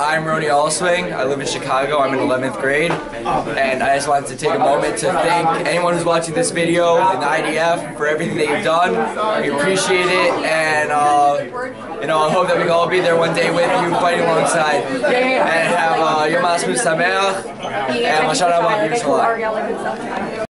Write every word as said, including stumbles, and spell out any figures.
I'm Roni Allswang. I live in Chicago. I'm in eleventh grade, and I just wanted to take a moment to thank anyone who's watching this video in the I D F for everything that you've done. We appreciate it, and uh, you know, I hope that we can all be there one day with you, fighting alongside, and have uh, Yom Ha'atzmaut and Masha'Allah.